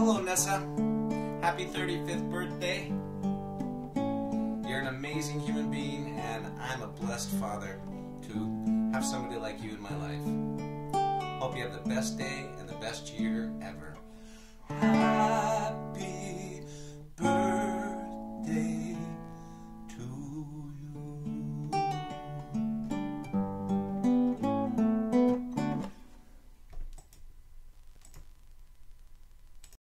Hello, Nessa. Happy 35th birthday. You're an amazing human being, and I'm a blessed father to have somebody like you in my life. Hope you have the best day and the best year ever.